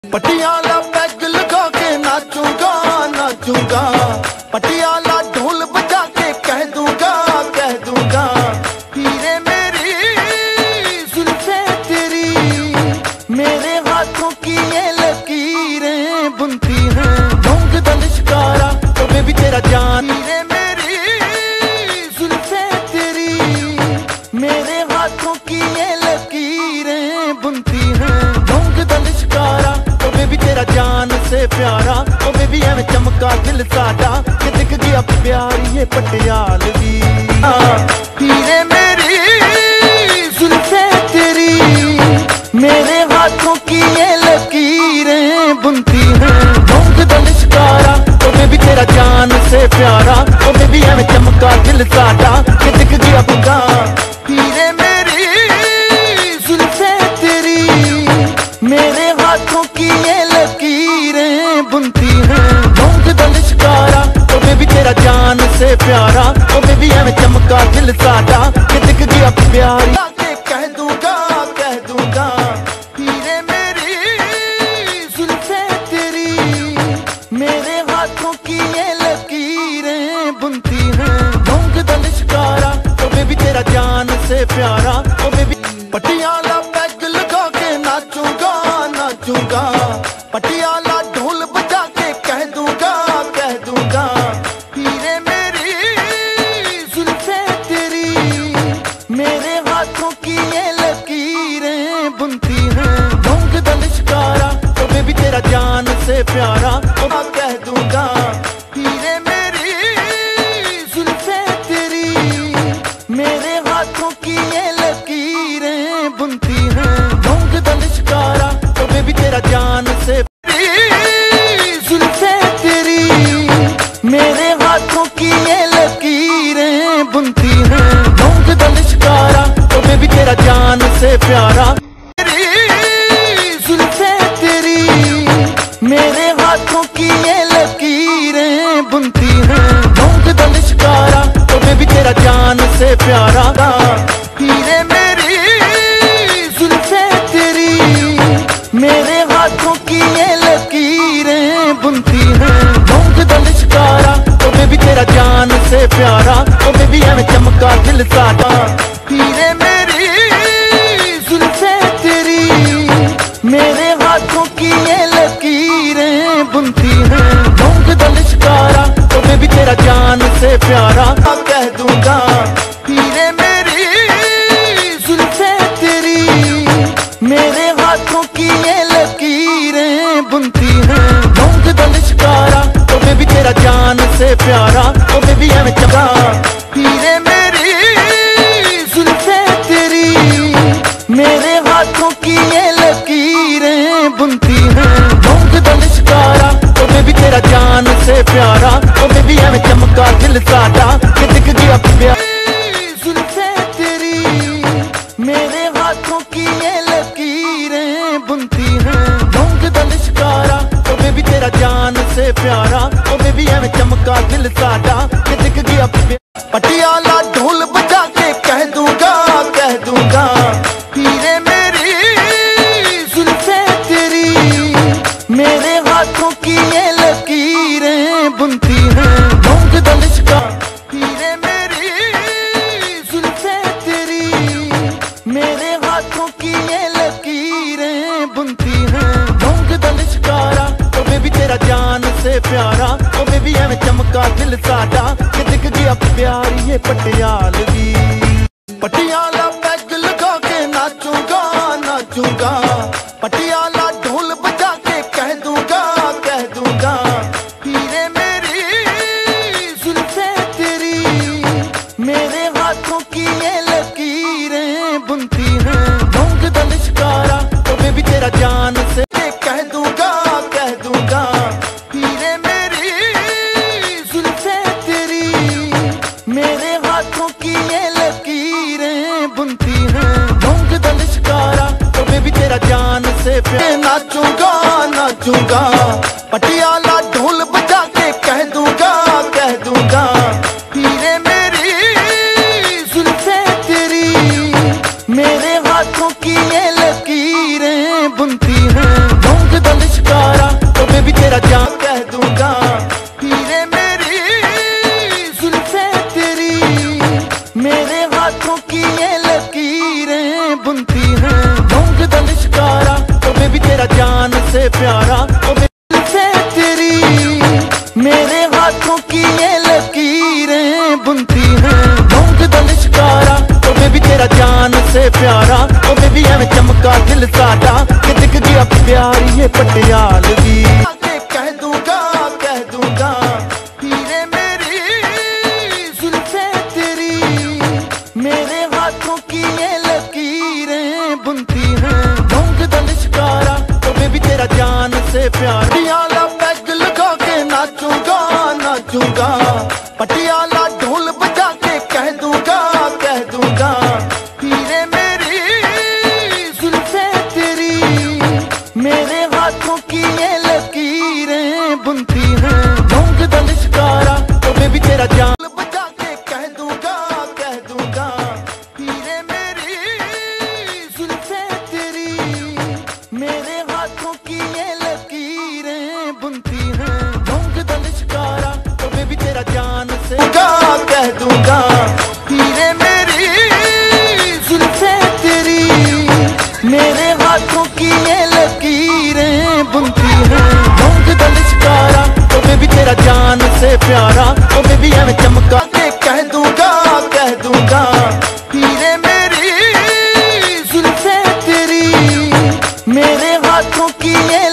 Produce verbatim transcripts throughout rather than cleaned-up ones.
Patiala peg लगा के नाचूंगा नाचूंगा, पटियाला ढोल बजा के कह दूंगा कह दूंगा। हीरे मेरी जुल्फे तेरी, मेरे हाथों की ये लकीरें बुनती हैं। ढोंग दलिशकारा तो बेबी तेरा जान। हीरे मेरी जुल्फे तेरी, मेरे हाथों की ये लकीरें बुनती हैं। ढोंग दलिशकारा बेबी तेरा जान से प्यारा, ओ बेबी एवं चमका दिल साडा कि दिख गया प्यारी ये पटियालवी। हीरे मेरी जुल्फे तेरी, मेरे हाथों की ये लकीरें बुनती हैं। ढोंग दलिशकारा ओ बेबी तेरा जान से प्यारा, ओ बेबी एवं चमका दिल साडा कि दिख गया बुगा। हीरे मेरी जुल्फे तेरी, मेरे हाथों की ये लकीरें बुनती हैं। ढोंग दलिशकारा ओ बेबी तेरा जान से प्यारा, ओ बेबी एवं चमका दिल साडा कि दिख गया प्यारी कह दूंगा कह दूंगा। हीरे मेरी जुल्फे तेरी, मेरे हाथों की ये लकीरें बुनती हैं। ढोंग दलिशकारा ओ बेबी तेरा जान से प्यारा, ओ बेबी पटियाला पैग लगा के नाचूंगा नाचूंगा, पटियाला ढोल बजा के कह दूंगा कह दूंगा। हीरे मेरी जुल्फे तेरी, मेरे हाथों की ये लकीरें बुनती हैं। ढोंग दलिशकारा तो बेबी तेरा जान से प्यारा, ओ कह दूंगा। हीरे मेरी जुल्फे तेरी, मेरे हाथों की ये लकीरें बुनती हैं। ढोंग दलिशकारा तो बेबी तेरा जान से जुल्फे तेरी, मेरे हाथों की ये लकीरें बुनती हैं। ढोंग दलिशकारा तो बेबी तेरा जान से प्यारा, जुल्फे तेरी, मेरे हाथों की ये लकीरें बुनती हैं। ढोंग दलिशकारा तो बेबी तेरा जान से प्यारा। हीरे मेरी जुल्फे तेरी, मेरे हाथों की ये लकीरें बुनती हैं। ढोंग दलिशकारा तो बेबी तेरा जान से प्यारा, ओ बेबी एवं चमका दिल साडा। हीरे मेरी जुल्फे तेरी, मेरे हाथों की ये लकीरें बुनती हैं। ढोंग दलिशकारा तो बेबी तेरा जान से प्यारा कह दूंगा। हीरे मेरी जुल्फे तेरी, मेरे हाथों की ये लकीरें बुनती हैं। ढोंग दलिशकारा तो बेबी तेरा जान से प्यारा, ओ बेबी एवं चमका। हीरे मेरी जुल्फे तेरी, मेरे हाथों की ये लकीरें बुनती हैं। ढोंग दलिशकारा तो बेबी तेरा जान से प्यारा, ओ बेबी एवं चमका दिल साडा कि दिख गया प्यारी जुल्फे तेरी, मेरे हाथों की ये लकीरें बुनती हैं। ढोंग दलिशकारा तो बेबी तेरा जान से प्यारा, ओ बेबी एवं चमका दिल साडा कि दिख गया पटियाला ढोल बजा के कह दूंगा कह दूंगा। हीरे मेरी जुल्फे तेरी, मेरे हाथों की ये लकीरें बुनती हैं। ढोंग दलिशकारा, हीरे मेरी जुल्फे तेरी, मेरे हाथों की ये लकीरें बुनती हैं। ढोंग दलिशकारा तो बेबी तेरा जान से प्यारा, ओ बेबी एवं चमका दिल साडा कि दिख गया प्यारी ये पटियालवी। पटियाला पैग लगा के नाचूंगा नाचूंगा, पटियाला ढोल बजा के कह दूंगा कह दूंगा। हीरे मेरी जुल्फे तेरी, मेरे हाथों की ये लकीरें बुनती हैं। ढोंग दलिशकारा तो बेबी तेरा जान से कह दूंगा कह दूंगा। हीरे मेरी जुल्फे तेरी, मेरे हाथों की ये लकीरें बुनती हैं। ढोंग दलिशकारा तो बेबी तेरा जान से नाचूंगा नाचूंगा, पटियाला ढोल बजा के कह दूंगा कह दूंगा। हीरे मेरी जुल्फे तेरी, मेरे हाथों की ये लकीरें बुनती हैं। ढोंग दलिश से प्यारा ओ से तेरी मेरे हाथों की ये लकीरें बुनती हैं ढूंढ दलिशकारा ओ बेबी तेरा जान से प्यारा ओ बेबी एवं चमका दिल साडा कि दिख गया प्यार ये पटियालवी कह दूंगा कह दूंगा हीरे मेरी जुल्फे तेरी मेरे हाथों की ये लकीरें बुनती हैं ढूंढ दलिशकारा ओ बेबी तेरा जान से प्यारा पटियाला पैग लगा के नाचूंगा नाचूंगा पटियाला ढोल बजा के कह दूंगा कह दूंगा हीरे मेरी जुल्फे तेरी मेरे हाथों की ये लकीरें बुनती हैं ढूंढ दलिशकारा ओ बेबी तेरा जान बजा के कह दूंगा कह दूंगा हीरे मेरी जुल्फे तेरी मेरे हाथों की ये लकीरें बुनती हैं ढूंढ दलिशकारा ओ बेबी तेरा जान से कह दूंगा हीरे मेरी जुल्फे तेरी मेरे हाथों की ये लकीरें बुनती हैं ढूंढ दलिशकारा ओ बेबी तेरा जान से प्यारा ओ बेबी एवं चमका के कह दूंगा कह दूंगा हीरे मेरी जुल्फे तेरी मेरे हाथों की ये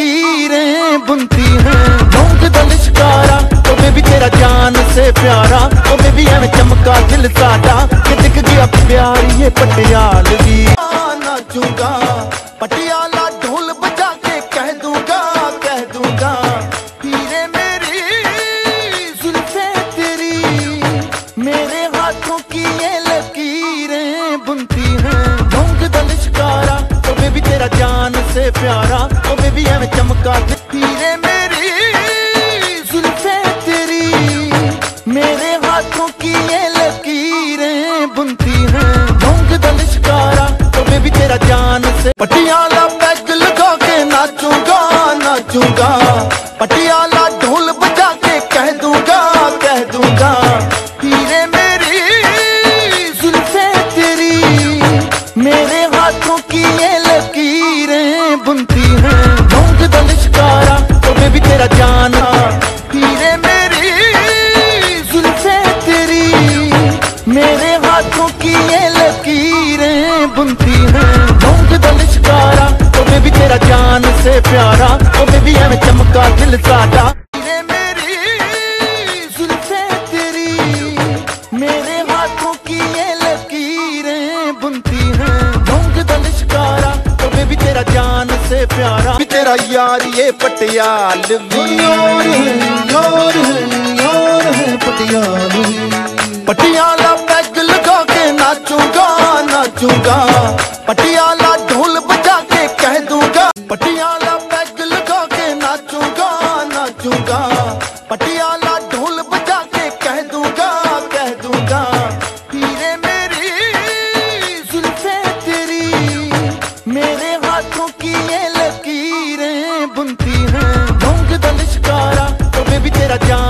लकीरें बुनती हैं ढूंढ दलिशकारा ओ बेबी तेरा जान से प्यारा ओ बेबी एवं चमका दिल साडा कि दिख गया प्यार ये पटियालवी नाचूंगा पटियाला ढोल बजा के कह दूंगा कह दूंगा हीरे मेरी जुल्फे तेरी मेरे हाथों की ये लकीरें बुनती हैं ढूंढ दलिशकारा ओ बेबी तेरा जान से प्यारा ओ बेबी एवं चमका हीरे मेरी जुल्फे तेरी मेरे हाथों की ये लकीरें बुनती हैं ढूंढ दलिशकारा ओ बेबी तेरा जान से पटियाला पैग लगा के नाचूंगा नाचूंगा पटियाला ढोल बजा के कह दूंगा कह दूंगा हीरे मेरी जुल्फे तेरी मेरे हाथों की ये लकीरें बुनती हैं ढूंढ दलिशकारा ओ बेबी तेरा जान हीरे मेरी जुल्फे तेरी मेरे हाथों की ये लकीरें बुनती हैं ढूंढ दलिशकारा ओ बेबी तेरा जान से प्यारा ओ बेबी एवं चमका दिल साडा हीरे मेरी जुल्फे तेरी मेरे हाथों की ये लकीरें बुनती हैं ढूंढ दलिशकारा ओ बेबी तेरा जान से प्यारा तेरा यार ये पटियालवी यार है यार है यार है पटियालवी पटियाला पैग लगा के नाचूंगा नाचूंगा पटियाला ढोल बजा के कह दूंगा पटियाला पैग लगा के नाचूंगा नाचूंगा पटियाला ढोल बजा के कह दूंगा कह दूंगा हीरे मेरी जुल्फे तेरी मेरे हाथों की ये लकीरें बुनती हैं ढूंढ दलिशकारा ओ बेबी तेरा जान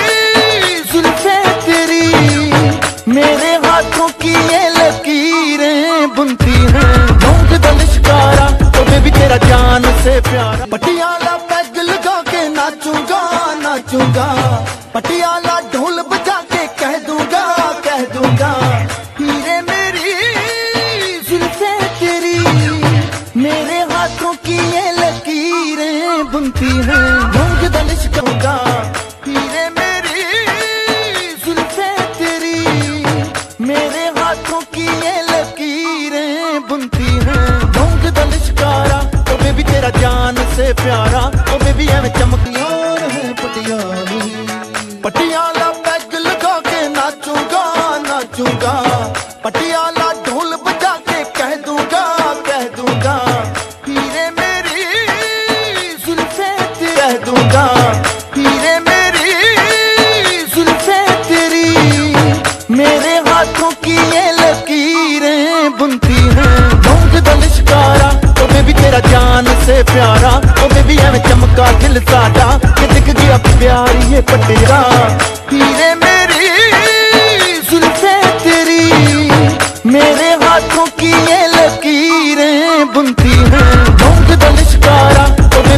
जुल्फे तेरी मेरे हाथों की ये लकीरें बुनती हैं ढूंढ दलिशकारा ओ बेबी तेरा जान से प्यारा पटियाला पैग लगा के नाचूंगा नाचूंगा पटियाला ढोल बजा के कह दूंगा कह दूंगा हीरे मेरी जुल्फे तेरी मेरे हाथों की ये लकीरें बुनती हैं ढूंढ दलिशकारा हीरे मेरी जुल्फे तेरी मेरे हाथों की ये लकीरें बुनती हैं ढूंढ दलिशकारा ओ बेबी तेरा जान से प्यारा ओ बेबी एवं चमक यार है पटियालवी पटियाला पैग लगा के नाचूंगा नाचूंगा पटियाला ढोल बजा के कह दूंगा कह दूंगा हीरे मेरी जुल्फे तेरी कह दूंगा हीरे मेरी जुल्फे तेरी मेरे हाथों की ये लकीरें बुनती हैं ढूंढ दलिशकारा ओ बेबी तेरा जान से प्यारा ओ बेबी एवं चमका दिल साडा कि दिख गया प्यार ये पटिया हीरे मेरी जुल्फे तेरी मेरे हाथों की ये लकीरें बुनती हैं ढूंढ दलिशकारा ओ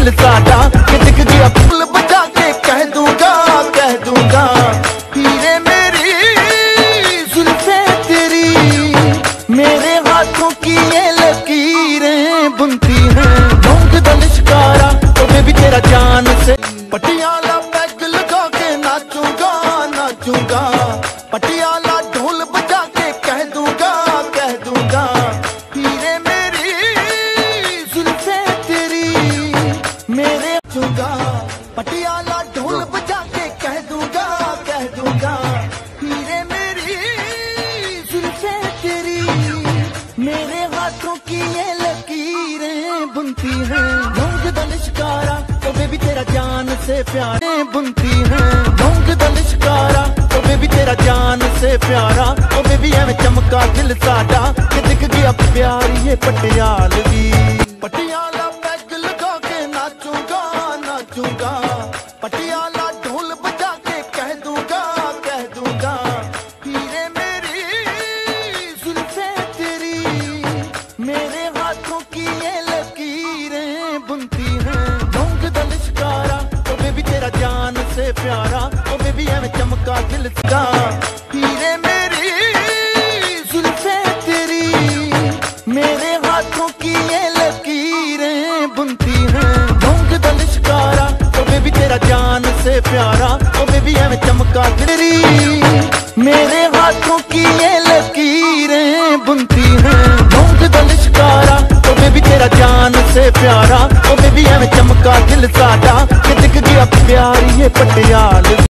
दिल साडा कि दिख गया फुल बजा के कह दूंगा कह दूंगा हीरे मेरी जुल्फे तेरी मेरे हाथों की ये लकीरें बुनती हैं ढूंढ दल शिकारा तो मैं भी तेरा जान से पटियाला बैग लगा के नाचूंगा नाचूंगा पटियाला ढोल बजा के कह दूंगा कह दूंगा हीरे मेरी जुल्फे तेरी मेरे चूंगा पटियाला ढोल बजा के कह दूंगा कह दूंगा हीरे मेरी जुल्फे तेरी मेरे हाथों की ये लकीरें बुनती हैं ढूंढ दल शिकारा तो मैं भी तेरा जान से प्यारे बुनती हैं ढूंढ दल शिकारा तो मैं भी तेरा जान से प्यारा तो मैं भी एवं चमका दिल साडा कि दिख गया प्यारी ये पटियालवी पटियाला बैग लगा के नाचूंगा नाचूंगा पटियाला ढोल बजा के कह दूंगा कह दूंगा हीरे मेरी जुल्फे तेरी मेरे हाथों की ये लकीरें बुनती हैं ढूंढ दल शिकारा तो मैं भी तेरा जान से प्यारा तो मैं भी एवं चमका दिल का हीरे मेरी जुल्फे तेरी मेरे हाथों की ये लकीरें बुनती हैं ढूंढ दल शिकारा तो मैं भी तेरा जान से प्यारा तो मैं भी एवं चमका तेरी मेरे हाथों की ये लकीरें बुनती हैं ढूंढ दल शिकारा तो मैं भी तेरा जान से प्यारा तो मैं भी एवं चमका दिल साडा कि दिख गया प्यारी ये पटियाल